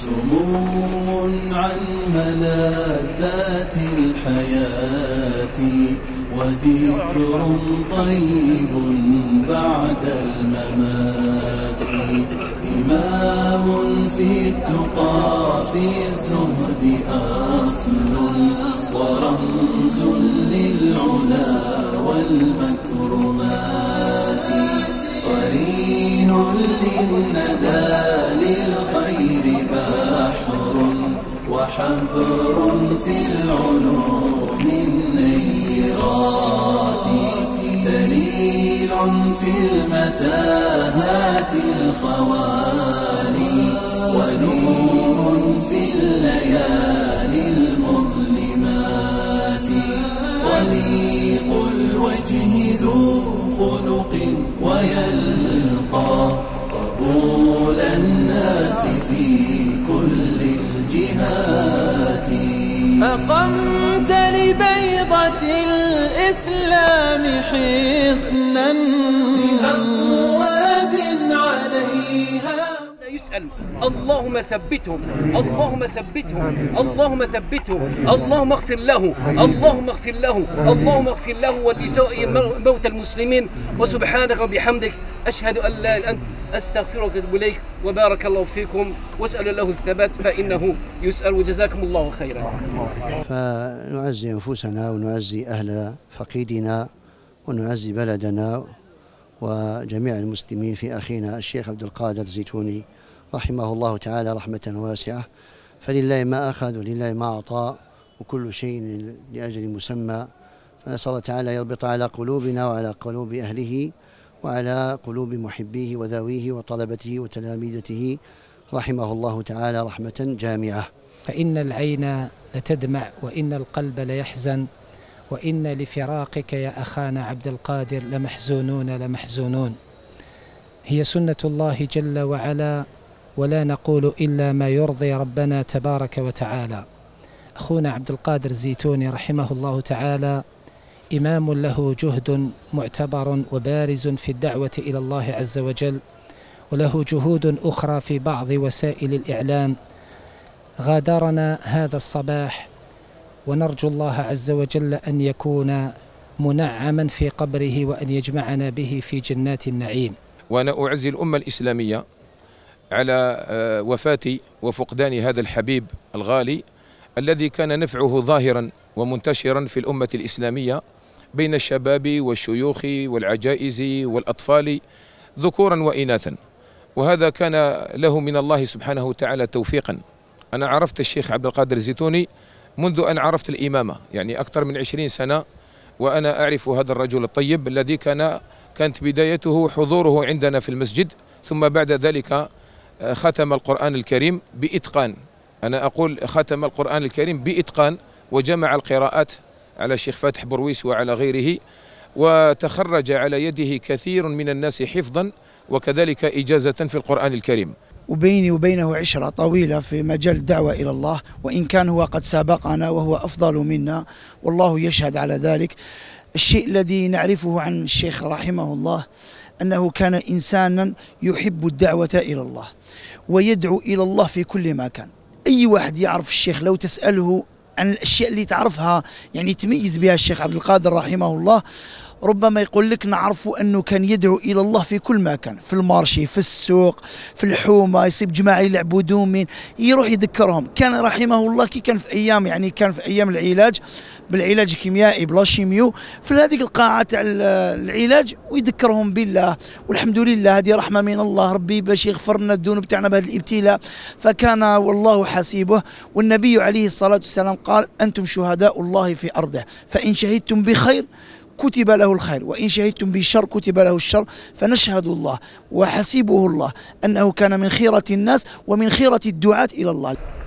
سموم عن ملذات الحياة وذكر طيب بعد الممات. إمام في التقى في الزهد أصل ورمز للعلا والمكرمات. قرين للندى للخير بحر وحبر في العلوم النيرات. دليل في المتاهات الخوالي ونور في الليالي المظلمات. وليق الوجه ذو خلق ويلقى قبول الناس في كل الجهات. أقمت لبيضة الإسلام حصنا بأبواب عليها يسأل اللهم ثبتهم اللهم ثبتهم اللهم ثبتهم اللهم اغفر له اللهم اغفر له اللهم اغفر له ولسائر موتى المسلمين. وسبحانك وبحمدك أشهد أن لا إله إلا أنت أستغفرك وأتوب إليك. وبارك الله فيكم واسأل له الثبات فإنه يسأل. وجزاكم الله خيرا. فنعزي أنفسنا ونعزي أهل فقيدنا ونعزي بلدنا وجميع المسلمين في أخينا الشيخ عبد القادر الزيتوني رحمه الله تعالى رحمة واسعة. فلله ما أخذ ولله ما أعطى وكل شيء لأجل مسمى. فنسأل الله تعالى يربط على قلوبنا وعلى قلوب أهله وعلى قلوب محبيه وذويه وطلبته وتلاميذته رحمه الله تعالى رحمة جامعة. فإن العين لتدمع وإن القلب ليحزن وإن لفراقك يا أخانا عبد القادر لمحزونون. هي سنة الله جل وعلا ولا نقول إلا ما يرضي ربنا تبارك وتعالى. أخونا عبد القادر الزيتوني رحمه الله تعالى إمام له جهد معتبر وبارز في الدعوة إلى الله عز وجل، وله جهود أخرى في بعض وسائل الإعلام. غادرنا هذا الصباح ونرجو الله عز وجل أن يكون منعما في قبره وأن يجمعنا به في جنات النعيم. وأنا أعزي الأمة الإسلامية على وفاة وفقدان هذا الحبيب الغالي الذي كان نفعه ظاهرا ومنتشرا في الأمة الإسلامية بين الشباب والشيوخ والعجائز والأطفال ذكورا وإناثا، وهذا كان له من الله سبحانه وتعالى توفيقا. أنا عرفت الشيخ عبد القادر الزيتوني منذ أن عرفت الإمامة، يعني أكثر من 20 سنة وأنا أعرف هذا الرجل الطيب الذي كانت بدايته حضوره عندنا في المسجد، ثم بعد ذلك ختم القرآن الكريم بإتقان. أنا أقول ختم القرآن الكريم بإتقان وجمع القراءات على الشيخ فاتح برويس وعلى غيره، وتخرج على يده كثير من الناس حفظا وكذلك إجازة في القرآن الكريم. وبيني وبينه عشرة طويلة في مجال الدعوة إلى الله، وإن كان هو قد سابقنا وهو أفضل منا والله يشهد على ذلك. الشيء الذي نعرفه عن الشيخ رحمه الله أنه كان إنسانا يحب الدعوة إلى الله ويدعو إلى الله في كل مكان. أي واحد يعرف الشيخ لو تسأله عن الأشياء اللي تعرفها يعني تميز بها الشيخ عبد القادر رحمه الله، ربما يقول لك نعرف أنه كان يدعو إلى الله في كل مكان، في المارشي، في السوق، في الحومة، يصيب جماعة يلعبوا دومين يروح يذكرهم. كان رحمه الله كي كان في أيام كان في أيام العلاج بالعلاج الكيميائي بلا شيميو في هذيك القاعة تاع العلاج ويذكرهم بالله، والحمد لله هذه رحمة من الله ربي باش يغفر لنا الذنوب تاعنا بهذا الابتلاء. فكان والله حسيبه. والنبي عليه الصلاة والسلام قال أنتم شهداء الله في أرضه فإن شهدتم بخير كتب له الخير وإن شهدتم بالشر كتب له الشر. فنشهد الله وحسيبه الله أنه كان من خيرة الناس ومن خيرة الدعاة إلى الله.